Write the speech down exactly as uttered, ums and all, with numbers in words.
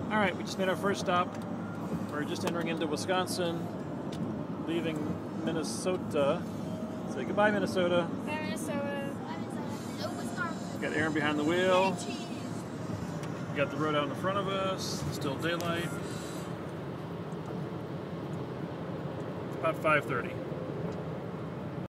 All right, we just made our first stop. We're just entering into Wisconsin, leaving Minnesota. Say goodbye, Minnesota. Bye, Minnesota. Bye, Minnesota. Wisconsin. Got Aaron behind the wheel. We got the road out in front of us. Still daylight. It's about five thirty.